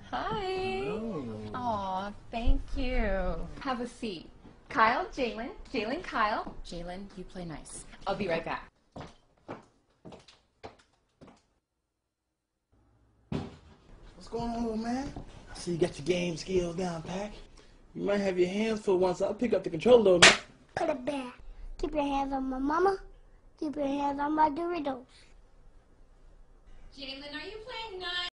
Hi. Oh. Aw, thank you. Have a seat. Kyle, Jalen. Jalen, Kyle. Jalen, you play nice. I'll be right back. What's going on, little man? I see you got your game skills down, Pack. You might have your hands full once I'll pick up the controller, though, man. Put it back. Keep your hands on my mama. Keep your hands on my Doritos. Jalen, are you playing nice?